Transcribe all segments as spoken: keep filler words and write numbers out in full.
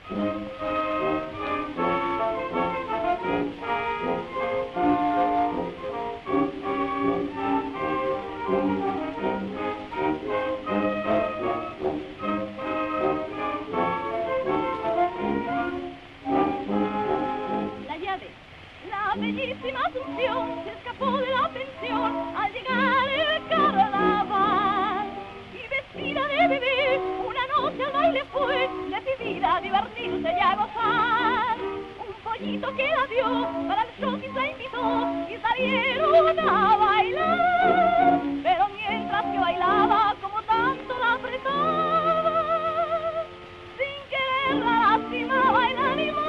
La bellísima Asunción se escapó de la pensión al llegar el carnaval. Y vestida de bebé, una noche al baile fue, decidida a divertirse y a gozar. Un pollito que la dio, para el shopping la invitó y salieron a bailar. Pero mientras que bailaba, como tanto la apretaba, sin querer la lastimaba el animal.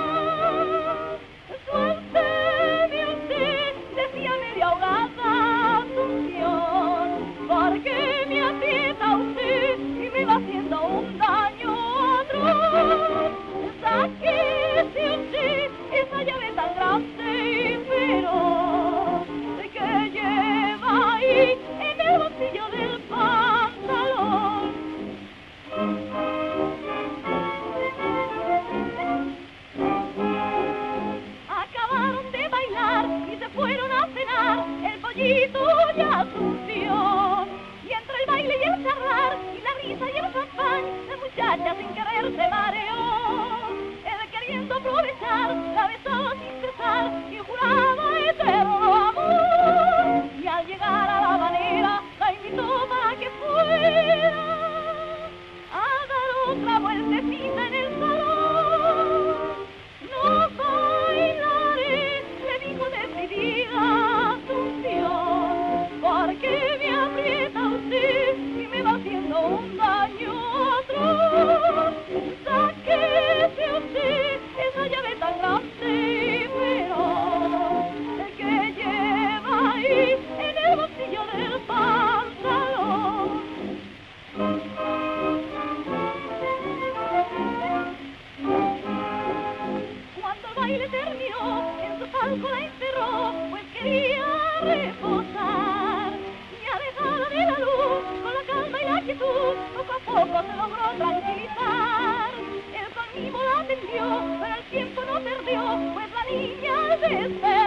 Porque me aprieta usted y me va haciendo un daño atroz. Sáquese usted esa llave tan grande y feroz que lleva ahí en el bolsillo del pantalón. Acabaron de bailar y se fueron a cenar el pollito y Asunción. Y entre el baile y el charlar y la risa y el champán, la muchacha sin querer se mareó. Él queriendo aprovechar, la besó sin cesar y juraba eterno amor. Y al llegar a la habanera, la invitó para que fuera a dar otra vueltecita en el salón. No bailaré, le dijo decidida Asunción, porque me aprieta usted y me va haciendo un daño atroz. Sáquese usted esa llave tan grande y feroz que lleva ahí en el bolsillo del pantalón. Cuando el baile terminó, en su palco la encerró, pues quería reposar. Y alejada de la luz, con la calma y la quietud, poco a poco se logró tranquilizar. Él conmigo la atendió, pero el tiempo no perdió, pues la niña al despertar